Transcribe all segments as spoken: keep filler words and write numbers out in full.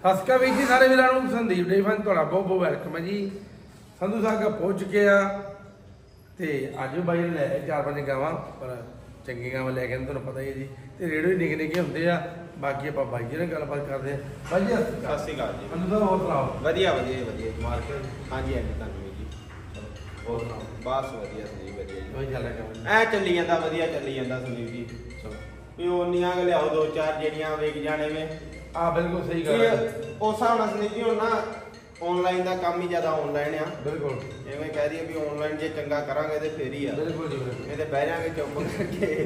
ਸਸਕਾ ਵੀਰ ਜੀ ਸਾਰੇ ਵੀਰਾਂ ਨੂੰ ਸੰਦੀਪ ਡੇਅਰੀ ਫਾਰਮ ਤੁਹਾਡਾ ਬਹੁਤ ਬਹੁਤ ਵੈਲਕਮ ਹੈ ਜੀ। ਸੰਧੂ ਸਾਹਿਬ ਕੋਲ ਪਹੁੰਚ ਚੁੱਕੇ ਆ ਤੇ ਅੱਜ ਬਾਈ ਨੇ ਲੈ ਚਾਰ ਪੰਜ ਗਾਵਾਂ ਪਰ ਚੰਗੀ ਗਾਵਾਂ ਲੈ ਕੇ ਤੁਹਾਨੂੰ ਪਤਾ ਹੀ ਹੈ ਜੀ ਤੇ ਰੇੜੋ ਨਿੱਕੇ ਨਿੱਕੇ ਹੁੰਦੇ ਆ। ਬਾਕੀ ਆਪਾਂ ਬਾਈ ਜੀ ਨਾਲ ਗੱਲਬਾਤ ਕਰਦੇ ਆ। ਬਾਈ ਜੀ ਸਤਿ ਸ਼੍ਰੀ ਅਕਾਲ ਜੀ। ਸੰਧੂ ਸਾਹਿਬ ਹੋਰ ਸੁਣਾਓ? ਵਧੀਆ ਵਧੀਆ ਵਧੀਆ ਮਾਰਕੀਟ ਹਾਂਜੀ ਹਾਂਜੀ ਤੁਹਾਨੂੰ ਜੀ ਹੋਰ ਸੁਣਾਓ? ਬਸ ਵਧੀਆ ਸੰਦੀਪ ਵਧੀਆ ਜੀ। ਕੋਈ ਚੱਲ ਰਿਹਾ ਐ ਚੱਲੀ ਜਾਂਦਾ ਵਧੀਆ ਚੱਲੀ ਜਾਂਦਾ ਸੰਦੀਪ ਜੀ। ਚਲੋ ਵੀ ਉਹਨੀਆਂ ਕਿ ਲਿਆਓ ਦੋ ਚਾਰ ਜਿਹੜੀਆਂ ਵੇਖ ਜਾਣੇ ਵੇ। ਆ ਬਿਲਕੁਲ ਸਹੀ ਗੱਲ ਹੈ। ਉਸ ਹਿਸਾਬ ਨਾਲ ਸੰਦੀਪ ਜੀ ਹੁਣ ਨਾ ਆਨਲਾਈਨ ਦਾ ਕੰਮ ਹੀ ਜ਼ਿਆਦਾ ਆਨਲਾਈਨ ਆ। ਬਿਲਕੁਲ ਐਵੇਂ ਕਹਿ ਦਈਏ ਵੀ ਆਨਲਾਈਨ ਜੇ ਚੰਗਾ ਕਰਾਂਗੇ ਤੇ ਫੇਰ ਹੀ ਆ। ਬਿਲਕੁਲ ਜੀ ਬਿਲਕੁਲ। ਇਹ ਤੇ ਬਹਿ ਜਾਾਂਗੇ ਚੁੱਪ ਕਰਕੇ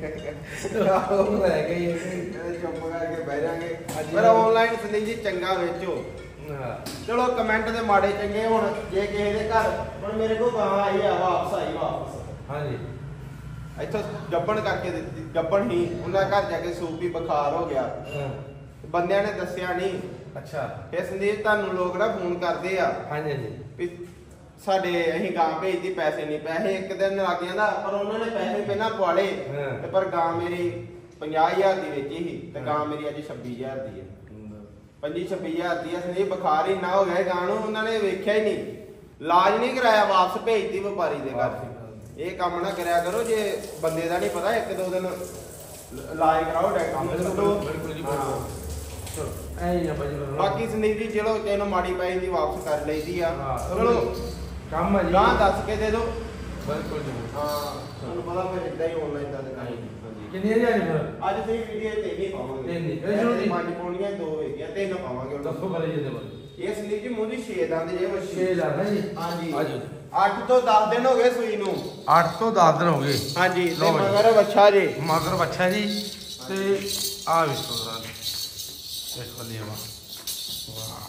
ਉਹ ਰਹਿ ਗਈ ਇਹ ਚੁੱਪ ਕਰਕੇ ਬਹਿ ਜਾਾਂਗੇ। ਪਰ ਆਨਲਾਈਨ ਸੰਦੀਪ ਜੀ ਚੰਗਾ ਵੇਚੋ। ਚਲੋ ਕਮੈਂਟ ਦੇ ਮਾੜੇ ਚੰਗੇ ਹੁਣ ਜੇ ਕਿਸੇ ਦੇ ਘਰ ਹੁਣ ਮੇਰੇ ਕੋਲ ਗਾਂ ਆਈ ਆ ਵਾਪਸ ਆਈ ਵਾਪਸ ਹਾਂਜੀ ਇੱਥੋਂ ਜੱਬਣ ਕਰਕੇ ਦਿੱਤੀ ਜੱਬਣ ਹੀ ਉਹਨਾਂ ਘਰ ਜਾ ਕੇ ਸੂਪੀ ਬੁਖਾਰ ਹੋ ਗਿਆ ਬੰਦਿਆਂ ਨੇ ਦੱਸਿਆ ਨਹੀਂ। ਅੱਛਾ ਫਿਰ ਸੰਦੀਪ ਤੁਹਾਨੂੰ ਲੋਕ ਨਾ ਫੋਨ ਕਰਦੇ ਆ ਹਾਂਜੀ ਹਾਂਜੀ ਵੀ ਸਾਡੇ ਅਸੀਂ ਗਾਂ ਭੇਜਦੀ ਪੈਸੇ ਨਹੀਂ ਪੈਸੇ ਇੱਕ ਦਿਨ ਲੱਗ ਜਾਂਦਾ ਪਰ ਉਹਨਾਂ ਨੇ ਪੈਸੇ ਪਹਿਲਾਂ ਪਵਾਲੇ ਤੇ ਪਰ ਗਾਂ ਮੇਰੀ ਪੰਜਾਹ ਹਜ਼ਾਰ ਦੀ ਵੇਚੀ ਸੀ ਤੇ ਗਾਂ ਮੇਰੀ ਅੱਜ ਛੱਬੀ ਹਜ਼ਾਰ ਦੀ ਹੈ। ਪੰਜੀ ਛੱਬੀ ਹਜ਼ਾਰ ਦੀ ਅਸਲੀ ਬੁਖਾਰ ਹੀ ਨਾ ਹੋ ਗਿਆ ਗਾਂ ਨੂੰ ਉਹਨਾਂ ਨੇ ਵੇਖਿਆ ਹੀ ਨਹੀਂ ਇਲਾਜ ਨਹੀਂ ਕਰਾਇਆ ਵਾਪਸ ਭੇਜਤੀ ਵਪਾਰੀ ਦੇ ਘਰ। ਇਹ ਕੰਮ ਨਾ ਕਰਿਆ ਕਰੋ ਜੇ ਬੰਦੇ ਦਾ ਨਹੀਂ ਪਤਾ ਇੱਕ ਦੋ ਦਿਨ ਇਲਾਜ ਕਰਾਓ ਡਾਕਟਰ ਨੂੰ। ਬਿਲਕੁਲ ਜੀ ਚਲੋ ਐ ਹੀ ਆ ਭਾਜੀ। ਬਾਕੀ ਸੰਦੀਪ ਜੀ ਚਲੋ ਤੈਨੂੰ ਮਾੜੀ ਪਈ ਦੀ ਵਾਪਸ ਕਰ ਲਈਦੀ ਆ। ਚਲੋ ਕੰਮ ਹੈ ਜੀ ਗਾਂ ਦੱਸ ਕੇ ਦੇ ਦਿਓ। ਬਿਲਕੁਲ ਜੀ ਹਾਂ ਤੁਹਾਨੂੰ ਪਤਾ ਫਿਰ ਇਦਾਂ ਹੀ ਆਨਲਾਈਨ ਦਾ ਦਿਖਾਈ। ਕਿੰਨੀ ਹਜ਼ਾਰ ਫਿਰ ਅੱਜ ਤੁਸੀਂ ਵੀਡੀਓ ਤੇ ਨਹੀਂ ਪਾਵਾਂਗੇ। ਤਿੰਨ ਨਹੀਂ ਇਹ ਜੀ ਪੰਜ ਪੌਣੀਆਂ ਦੋ ਵੇਗੀਆਂ ਤਿੰਨ ਪਾਵਾਂਗੇ। ਦੱਸੋ ਕਰੇ ਜੀ ਦੇ ਇਹ ਸੰਦੀਪ ਜੀ ਮੂੰਹ ਦੀ ਛੇ ਦੰਦ ਜੇ ਵੱਛੀ ਛੇ ਹਜ਼ਾਰ ਹੈ ਜੀ। ਹਾਂਜੀ ਆਜੋ ਅੱਠ ਤੋਂ ਦਸ ਦਿਨ ਹੋ ਗਏ ਸੂਈ ਨੂੰ। ਅੱਠ ਤੋਂ ਦਸ ਦਿਨ ਹੋ ਗਏ ਹਾਂਜੀ ਤੇ ਮਗਰ ਵੱਛਾ ਜੇ ਮਗਰ ਵੱਛਾ ਜੀ ਤੇ ਆ ਵੀ ਸੋਦਰਾ ਇਸ ਵੱਲੇ ਵਾ ਵਾਹ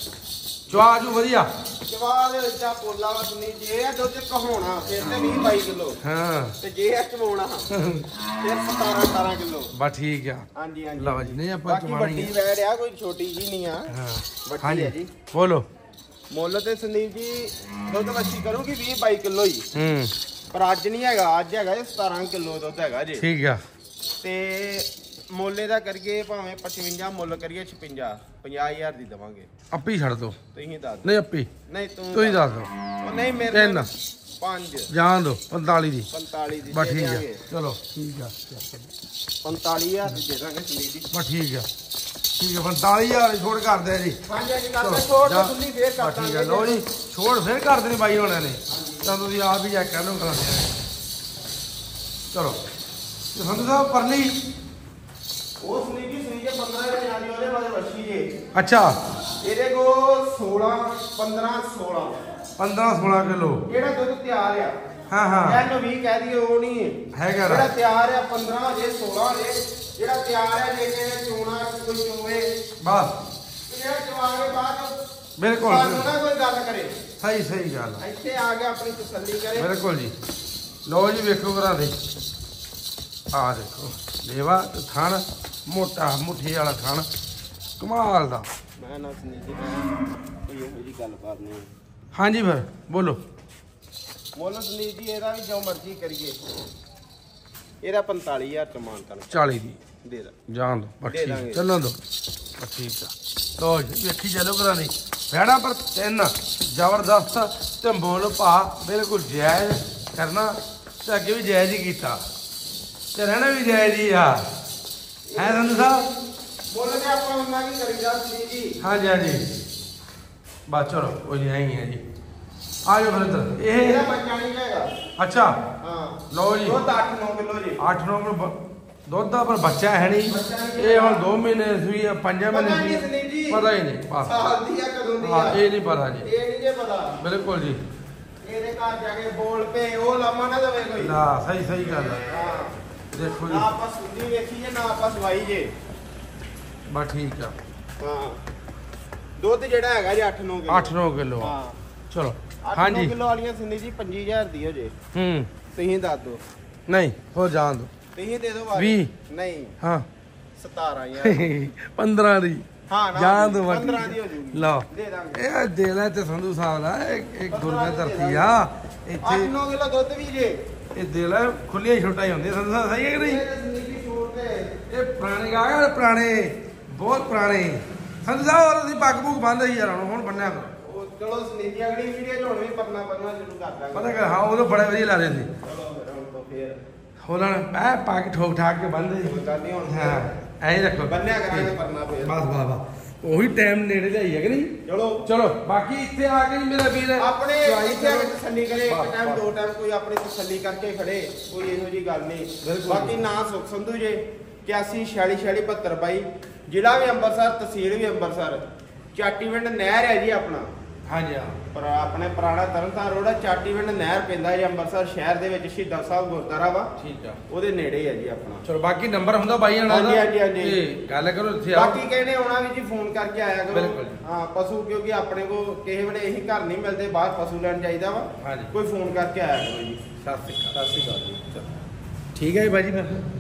ਜਵਾਜੂ ਵਧੀਆ ਜਵਾਦ ਇੱਚਾ ਪੋਲਾ ਵਾ ਸੁਣੀ ਜੇ ਆ ਦੁੱਧ ਕਹਾਉਣਾ ਫਿਰ ਤੇ ਵੀਹ ਬਾਈ ਕਿਲੋ ਹਾਂ ਤੇ ਜੇ ਆ ਚਵਾਉਣਾ ਫਿਰ ਸਤਾਰਾਂ ਅਠਾਰਾਂ ਕਿਲੋ ਬਸ ਠੀਕ ਆ। ਹਾਂਜੀ ਹਾਂਜੀ ਲਓ ਜੀ ਨਹੀਂ ਆਪਾਂ ਚਵਾਣੀ ਵੱਡੀ ਵੈੜ ਆ ਕੋਈ ਛੋਟੀ ਜੀ ਨਹੀਂ ਆ। ਹਾਂ ਵੱਡੀ ਹੈ ਜੀ। ਬੋਲੋ ਮੁੱਲ ਤੇ ਸੰਦੀਪ ਜੀ ਦੁੱਧ ਵੱਛੀ ਕਰੂਗੀ ਵੀਹ ਬਾਈ ਕਿਲੋ ਹੀ। ਹੂੰ ਪਰ ਅੱਜ ਨਹੀਂ ਹੈਗਾ ਅੱਜ ਹੈਗਾ ਸਤਾਰਾਂ ਕਿਲੋ ਦੁੱਧ ਹੈਗਾ ਜੀ। ਠੀਕ ਆ ਤੇ ਮੋਲੇ ਦਾ ਕਰੀਏ ਭਾਵੇਂ ਪਚਵੰਜਾ ਮੁੱਲ ਕਰੀਏ ਛਪੰਜਾ ਪੰਜਾਹ ਹਜ਼ਾਰ ਦੀ ਦਵਾਂਗੇ। ਅੱਪੀ ਛੱਡ ਦੋ ਤੁਸੀਂ ਦੱਸ ਨਹੀਂ ਅੱਪੀ ਨਹੀਂ ਤੂੰ ਤੁਸੀਂ ਦੱਸ ਦੋ ਉਹ ਨਹੀਂ ਮੇਰੇ ਤਿੰਨ ਪੰਜ ਜਾਣ ਦੋ ਪੰਤਾਲੀ ਦੀ ਪੰਤਾਲੀ ਦੀ ਬਸ ਦੇ ਠੀਕ ਆ ਦਿਆਂਗੇ। ਚਲੋ ਠੀਕ ਆ ਪੰਤਾਲੀ ਹਜ਼ਾਰ ਦੀ ਦੇ ਦਾਂਗੇ ਸੰਦੀਪ ਜੀ। ਬਸ ਠੀਕ ਆ ਠੀਕ ਆ ਪੰਤਾਲੀ ਹਜ਼ਾਰ ਛੋੜ ਕਰਦੇ ਜੀ। ਹਾਂਜੀ ਹਾਂਜੀ ਕਰਦੇ ਛੋੜ ਤੇ ਖੁੱਲੀ ਫੇਰ ਕਰ ਠੀਕ ਆ ਲਓ ਜੀ ਛੋੜ ਫੇਰ ਕਰ ਦੇਣੀ ਬਾਈ ਹੋਣਾ ਨੇ ਤਾਂ ਤੁਸੀਂ ਆਪ ਹੀ ਚੈੱਕ ਕਰ ਲਓ ਕਰਾ ਚਲੋ ਤੇ ਸੰਧੂ ਸਾਹਿਬ ਪਰਲੀ ਉਹ ਸੰਦੀਪ ਜੀ ਸੂਈ ਜੇ ਪੰਦਰਾਂ ਹਜ਼ਾਰ ਦੀ ਉਹਦੇ ਬਾਅਦ ਵੱਛੀ ਜੇ। ਅੱਛਾ ਇਹਦੇ ਕੋ ਸੋਲਾਂ ਪੰਦਰਾਂ ਸੋਲਾਂ ਪੰਦਰਾਂ ਸੋਲਾਂ ਕਿਲੋ ਜਿਹੜਾ ਦੁੱਧ ਤਿਆਰ ਆ। ਹਾਂ ਹਾਂ ਇਹਨੂੰ ਵੀਹ ਕਹਿ ਦਈਏ ਉਹ ਨਹੀਂ ਹੈਗਾ ਜਿਹੜਾ ਤਿਆਰ ਆ ਪੰਦਰਾਂ ਜੇ ਸੋਲਾਂ ਜੇ ਜਿਹੜਾ ਤਿਆਰ ਹੈ ਜੇ ਕਿਸੇ ਚੋਣਾ ਕੋਈ ਚੋਵੇ ਬਸ ਜਿਹੜਾ ਚਵਾ ਕੇ ਬਾਅਦ ਬਿਲਕੁਲ ਨਾ ਕੋਈ ਗੱਲ ਕਰੇ। ਸਹੀ ਸਹੀ ਗੱਲ ਆ ਇੱਥੇ ਆ ਕੇ ਆਪਣੀ ਤਸੱਲੀ ਕਰੇ। ਬਿਲਕੁਲ ਜੀ ਲਓ ਜੀ ਵੇਖੋ ਕਰਾ ਦੇ ਆ ਦੇਖੋ ਲੇਵਾ ਤੇ ਥਣ ਮੋਟਾ ਮੁੱਠੀ ਵਾਲਾ ਥਣ ਕਮਾਲ ਦਾ। ਮੈਂ ਨਾ ਸੰਦੀਪ ਜੀ ਕੋਈ ਇਹੋ ਜਿਹੀ ਗੱਲ ਬਾਤ ਨਹੀਂ। ਹਾਂਜੀ ਫਿਰ ਬੋਲੋ ਮੁੱਲ ਸੰਦੀਪ ਜੀ ਇਹਦਾ ਵੀ ਜੋ ਮਰਜ਼ੀ ਕਰੀਏ ਇਹਦਾ ਪੰਤਾਲੀ ਹਜ਼ਾਰ ਚ ਮਾਨਤਾ ਚਾਲੀ ਦੀ ਦੇ ਦਾ ਜਾਣ ਦੋ ਬਸ ਠੀਕ ਚੱਲਣ ਦੋ ਬਸ ਠੀਕ ਆ ਲਓ ਜੀ ਵੇਖੀ ਚਲੋ ਕਰਾ ਨਹੀਂ ਭੈੜਾ ਪਰ ਤਿੰਨ ਜ਼ਬਰਦਸਤ ਤੇ ਮੁੱਲ ਭਾ ਬਿਲਕੁਲ ਜਾਇਜ਼ ਕਰਨਾ ਤੇ ਅੱਗੇ ਵੀ ਜਾਇਜ਼ ਹੀ ਕੀਤਾ ਤੇ ਰਹਿਣਾ ਵੀ ਜਾਇਜ਼ ਹੀ ਆ ਹੈ ਸੰਧੂ ਸਾਹਿਬ ਮੁੱਲ ਤੇ ਆਪਾਂ ਉਹਨਾਂ ਕੀ ਕਰੀਦਾ ਸੰਦੀਪ ਜੀ। ਹਾਂਜੀ ਹਾਂਜੀ ਬਸ ਚਲੋ ਕੋਈ ਨਹੀਂ ਹੈ ਜੀ ਆ ਜਾਓ ਫਿਰ ਇੱਧਰ ਇਹ ਇਹਦਾ ਬੱਚਾ ਨਹੀਂ ਹੈਗਾ। ਅੱਛਾ ਹਾਂ ਲਓ ਜੀ ਦੁੱਧ ਅੱਠ ਨੌ ਕਿਲੋ ਜੀ। ਅੱਠ ਨੌ ਕਿਲੋ ਦੁੱਧ ਦਾ ਪਰ ਬੱਚਾ ਹੈ ਨਹੀਂ ਇਹ ਹੁਣ ਦੋ ਮਹੀਨੇ ਸੂਈ ਆ ਪੰਜਾਂ ਮਹੀਨੇ ਸੂਈ ਪਤਾ ਹੀ ਨਹੀਂ ਬਸ ਸਾਲ ਦੀ ਆ ਕਦੋਂ ਦੀ ਹਾਂ ਆ ਇਹ ਨਹੀਂ ਪਤਾ ਜੀ ਇਹ ਨਹੀਂ ਜੇ ਪਤਾ ਬਿਲਕੁਲ ਜੀ। ਇਹਦੇ ਘਰ ਜਾ ਕੇ ਬੋਲ ਪੇ ਉਹ ਲਾਮਾ ਨਾ ਦੇਵੇ ਕੋਈ। ਨਾ ਸਹੀ ਸਹੀ ਗੱਲ ਹੈ ਹਾਂ ਦੇਖੋ ਜੀ ਨਾ ਆਪਾਂ ਸੁੱਧੀ ਵੇਖੀ ਜੇ ਨਾ ਆਪਾਂ ਸਵਾਈ ਜੇ ਬਸ ਠੀਕ ਆ। ਹਾਂ ਦੁੱਧ ਜਿਹੜਾ ਹੈਗਾ ਜੀ ਅੱਠ ਨੌ ਕਿਲੋ ਅੱਠ ਨੌ ਕਿਲੋ ਹਾਂ ਚਲੋ ਹਾਂਜੀ ਕਿਲੋ ਵਾਲੀਆਂ ਸੰਦੀਪ ਜੀ ਪੰਜੀ ਹਜ਼ਾਰ ਦੀ ਹੋ ਜੇ। ਹੂੰ ਤੁਸੀਂ ਦੱਸ ਦਿਓ ਨਹੀਂ ਹੋ ਜਾਣ ਦੋ ਤੁਸੀਂ ਦੇ ਦਿਓ ਬਾਅਦ ਵੀਹ ਨਹੀਂ ਹਾਂ ਸਤਾਰਾਂ ਹਜ਼ਾਰ ਪੰਦਰਾਂ ਦੀ ਹਾਂ ਨਾ ਜਾਣ ਦੋ ਪੰਦਰਾਂ ਦੀ ਹੋ ਜੂਗੀ ਲਓ ਦੇ ਦਾਂਗੇ। ਇਹ ਦੇ ਲੈ ਤੇ ਸੰਧੂ ਸਾਹਿਬ ਦਾ ਇੱਕ ਗੁਰਮੇ ਧਰਤੀ ਆ ਅੱਠ ਨੌ ਕਿਲੋ ਦੁੱਧ ਵੀ ਜੇ ਇਹ ਦੇ ਲੈ ਖੁੱਲੀਆਂ ਛੋਟਾਂ ਹੀ ਹੁੰਦੀਆਂ ਸੰਧੂ ਸਾਹਿਬ ਸਹੀ ਹੈ ਕਿ ਨਹੀਂ ਇਹ ਸੰਦੀਪ ਜੀ ਛੋੜ ਤੇ ਇਹ ਪੁਰਾਣੇ ਗਾ ਪੁਰਾਣੇ ਬਹੁਤ ਪੁਰਾਣੇ ਸੰਧੂ ਸਾਹਿਬ ਹੋਰ ਅਸੀਂ ਪੱਗ ਪੁੱਗ ਬੰਨ੍ਹ ਲਈ ਯਾਰ ਹੁਣ ਹੁਣ ਬੰਨਿਆ ਕਰੋ। ਉਹ ਚਲੋ ਸਨੀਤੀ ਅਗਲੀ ਵੀਡੀਓ 'ਚ ਹੁਣ ਵੀ ਪਰਨਾ ਪਰਨਾ ਸ਼ੁਰੂ ਕਰ ਦਾਂਗੇ। ਪਤਾ ਕਿ ਹਾਂ ਉਦੋਂ ਬੜੇ ਵਧੀਆ ਲਾ ਰਹੇ ਸੀ। ਚਲੋ ਫਿਰ ਹੁਣ ਤੋਂ ਫੇਰ ਉਹਨਾਂ ਨੇ ਪੈ ਪਾ ਕੇ ਠੋਕ ਠਾਕ ਕੇ ਬੰਨ੍ਹਦੇ ਕੋਈ ਗੱਲ ਨਹੀਂ ਹੁਣ ਹਾਂ ਐਂ ਹੀ ਰੱਖੋ ਬੰਨਿਆ ਕਰਾਂਗੇ ਪਰਨਾ ਫੇਰ। ਬਸ ਬਸ ਬਸ ਉਹੀ ਟਾਈਮ ਨੇੜੇ ਲਿਆਈ ਹੈ ਕਿ ਨਹੀਂ। ਚਲੋ ਚਲੋ ਬਾਕੀ ਇੱਥੇ ਆ ਕੇ ਮੇਰਾ ਵੀਰ ਆਪਣੇ ਚੁਆਈ ਇੱਥੇ ਆ ਕੇ ਕਰੋ। ਤਸੱਲੀ ਕਰੇ ਇੱਕ ਬਸ, ਟਾਈਮ ਬਸ। ਦੋ ਟਾਈਮ ਕੋਈ ਆਪਣੀ ਤਸੱਲੀ ਕਰਕੇ ਖੜੇ ਕੋਈ ਇਹੋ ਜੀ ਗੱਲ ਨਹੀਂ। ਬਿਲਕੁਲ। ਬਾਕੀ ਨਾਂ ਸੁਖ ਸੰਧੂ ਜੇ ਇਕਿਆਸੀ ਛਿਆਲੀ ਛਿਆਲੀ ਬਹੱਤਰ ਬਾਈ ਜ਼ਿਲ੍ਹਾ ਵੀ ਅੰਮ੍ਰਿਤਸਰ ਤਹਿਸੀਲ ਵੀ ਅੰਮ੍ਰਿਤਸਰ ਚਾਟੀਵਿੰਡ ਨਹਿਰ ਹੈ ਜੀ ਆਪਣਾ। ਹਾਂਜੀ ਹਾਂ ਪਰ ਆਪਣੇ ਪੁਰਾਣਾ ਤਰਨਤਾਰਨ ਰੋਡ ਆ ਚਾਟੀਵਿੰਡ ਨਹਿਰ ਪੈਂਦਾ ਜੀ ਅੰਮ੍ਰਿਤਸਰ ਸ਼ਹਿਰ ਦੇ ਵਿੱਚ ਸ਼ਹੀਦਾਂ ਸਾਹਿਬ ਗੁਰਦੁਆਰਾ ਵਾ ਠੀਕ ਆ ਉਹਦੇ ਨੇੜੇ ਹੈ ਜੀ ਆਪਣਾ। ਚਲੋ ਬਾਕੀ ਨੰਬਰ ਹੁੰਦਾ ਬਾਈ ਹਣਾ ਹਾਂਜੀ, ਹਾਂਜੀ, ਹਾਂਜੀ। ਤੇ ਗੱਲ ਕਰੋ ਇੱਥੇ ਆਓ। ਬਾਕੀ ਕਹਿੰਦੇ ਆਉਣਾ ਵੀ ਜੀ ਫੋਨ ਕਰਕੇ ਆਇਆ ਕਰੋ। ਬਿਲਕੁਲ। ਹਾਂ ਪਸ਼ੂ ਕਿਉਂਕਿ ਆਪਣੇ ਕੋ ਕਿਸੇ ਵੇਲੇ ਇਹੀ ਘਰ ਨਹੀਂ ਮਿਲਦੇ ਬਾਹਰ ਪਸ਼ੂ ਲੈਣ ਚਾਹੀਦਾ ਵਾ। ਹਾਂਜੀ। ਕੋਈ ਫੋਨ ਕਰਕੇ ਆਇਆ ਕਰੋ ਜੀ। ਸਤਿ ਸ਼੍ਰੀ ਅਕਾਲ। ਸਤਿ ਸ਼੍ਰੀ ਅਕਾਲ ਜੀ। ਠੀਕ ਹੈ ਜੀ ਬਾਈ ਜੀ ਫਿਰ